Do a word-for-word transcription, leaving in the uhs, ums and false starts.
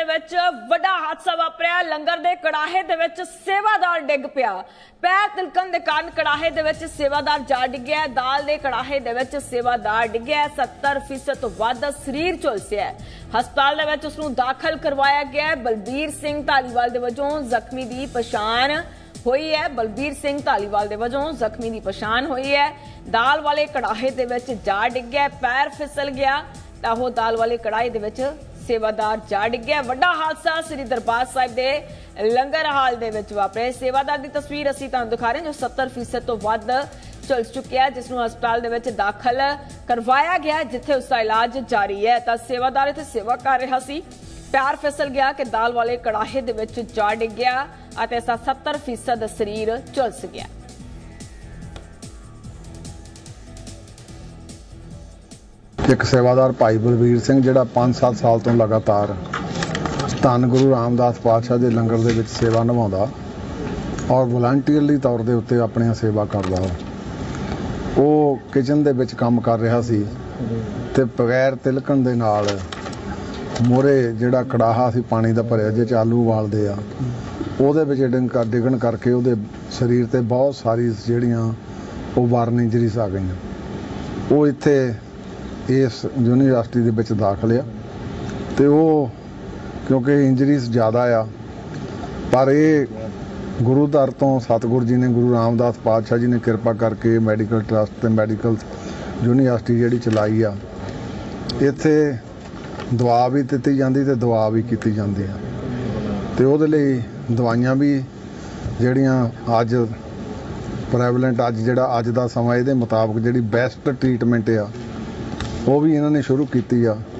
ਵੱਡਾ ਹਾਦਸਾ ਵਾਪਰਿਆ। ਲੰਗਰ ਦੇ ਕੜਾਹੇ ਦੇ ਵਿੱਚ ਸੇਵਾਦਾਰ ਡਿੱਗ ਪਿਆ। ਪੈਰ ਤਿਲਕਣ ਦੇ ਕਾਰਨ ਕੜਾਹੇ ਦੇ ਵਿੱਚ ਸੇਵਾਦਾਰ ਜਾ ਡਿੱਗਿਆ। ਦਾਲ ਦੇ ਕੜਾਹੇ ਦੇ ਵਿੱਚ ਸੇਵਾਦਾਰ ਡਿੱਗਿਆ। ਸੱਤਰ ਫੀਸਦ ਤੋਂ ਵੱਧ ਸਰੀਰ ਝੁਲਸਿਆ। ਹਸਪਤਾਲ ਦੇ ਵਿੱਚ ਉਸ ਨੂੰ ਦਾਖਲ ਕਰਵਾਇਆ ਗਿਆ। ਬਲਬੀਰ ਸਿੰਘ ਧਾਲੀਵਾਲ ਦੇ ਵਜੋਂ ਜ਼ਖਮੀ ਦੀ ਪਛਾਣ ਹੋਈ ਹੈ। ਬਲਬੀਰ ਸਿੰਘ ਧਾਲੀਵਾਲ ਦੇ ਵਜੋਂ ਜ਼ਖਮੀ ਦੀ ਪਛਾਣ ਹੋਈ ਹੈ। ਦਾਲ ਵਾਲੇ ਕੜਾਹੇ ਦੇ ਵਿੱਚ ਜਾ ਡਿੱਗਿਆ। ਪੈਰ ਫਿਸਲ ਗਿਆ ਤਾਂ ਉਹ ਦਾਲ ਵਾਲੇ ਕੜਾਹੇ ਦੇ ਵਿੱਚ ਸੇਵਾਦਾਰ ਜਾ ਡਿੱਗਿਆ। ਵੱਡਾ ਹਾਦਸਾ ਸ੍ਰੀ ਦਰਬਾਰ ਸਾਹਿਬ ਦੇ ਲੰਗਰ ਹਾਲ ਦੇ ਵਿੱਚ ਵਾਪਰਿਆ। ਸੇਵਾਦਾਰ ਦੀ ਤਸਵੀਰ ਅਸੀਂ ਤੁਹਾਨੂੰ ਦਿਖਾ ਰਹੇ ਹਾਂ ਜੋ ਸੱਤਰ ਫੀਸਦ ਤੋਂ ਵੱਧ ਝੁਲਸ ਚੁੱਕਿਆ, ਜਿਸ ਨੂੰ ਹਸਪਤਾਲ ਦੇ ਵਿੱਚ ਦਾਖਲ ਕਰਵਾਇਆ ਗਿਆ, ਜਿੱਥੇ ਉਸ ਦਾ ਇਲਾਜ ਜਾਰੀ ਹੈ। ਤਾਂ ਸੇਵਾਦਾਰ ਇੱਥੇ ਸੇਵਾ ਕਰ ਰਿਹਾ ਸੀ, ਪੈਰ ਫਿਸਲ ਗਿਆ ਕਿ ਦਾਲ ਵਾਲੇ ਕੜਾਹੇ ਦੇ ਵਿੱਚ ਜਾ ਡਿੱਗਿਆ ਅਤੇ ਇਸ ਦਾ ਸੱਤਰ ਫੀਸਦ ਸਰੀਰ ਝੁਲਸ ਗਿਆ। एक सेवादार भाई बलबीर सिंह जिहड़ा पाँच सत्त साल तो लगातार धन गुरु रामदास पातशाह के लंगर दे विच सेवा निभाउंदा और वलंटीयरली तौर के उत्ते अपनी सेवा करदा। वो किचन दे विच काम कर रहा सी ते बगैर तिलकण दे नाल मोरे जिहड़ा कड़ाहा सी पानी दा भरिया जिह च आलू उबालदे आ ਉਹਦੇ ਵਿੱਚ ਡਿੱਗਣ ਕਰ ਡਿੱਗਣ ਕਰਕੇ ਉਹਦੇ ਸਰੀਰ ਤੇ ਬਹੁਤ ਸਾਰੀ ਜਿਹੜੀਆਂ ਉਹ ਬਰਨ ਇੰਜਰੀਜ਼ ਆ ਗਈਆਂ। ਉਹ ਇੱਥੇ ਇਸ ਯੂਨੀਵਰਸਿਟੀ ਦੇ ਵਿੱਚ ਦਾਖਲ ਆ ਤੇ ਉਹ ਕਿਉਂਕਿ ਇੰਜਰੀਜ਼ ਜ਼ਿਆਦਾ ਆ, ਪਰ ਇਹ ਗੁਰੂ ਦਰ ਤੋਂ ਸਤਿਗੁਰੂ ਜੀ ਨੇ ਗੁਰੂ ਰਾਮਦਾਸ ਪਾਤਸ਼ਾਹ ਜੀ ਨੇ ਕਿਰਪਾ ਕਰਕੇ ਮੈਡੀਕਲ ਟਰਸਟ ਤੇ ਮੈਡੀਕਲ ਯੂਨੀਵਰਸਿਟੀ ਜਿਹੜੀ ਚਲਾਈ ਆ, ਇੱਥੇ ਦਵਾ ਵੀ ਦਿੱਤੀ ਜਾਂਦੀ ਤੇ ਦਵਾ ਵੀ ਕੀਤੀ ਜਾਂਦੀ ਆ ਤੇ ਉਹਦੇ ਲਈ ਦਵਾਈਆਂ ਵੀ ਜਿਹੜੀਆਂ ਅੱਜ ਪ੍ਰੈਵਲੈਂਟ ਅੱਜ ਜਿਹੜਾ ਅੱਜ ਦਾ ਸਮਾਂ ਇਹਦੇ ਮੁਤਾਬਕ ਜਿਹੜੀ ਬੈਸਟ ਟ੍ਰੀਟਮੈਂਟ ਆ ਉਹ ਵੀ ਇਹਨਾਂ ਨੇ ਸ਼ੁਰੂ ਕੀਤੀ ਆ।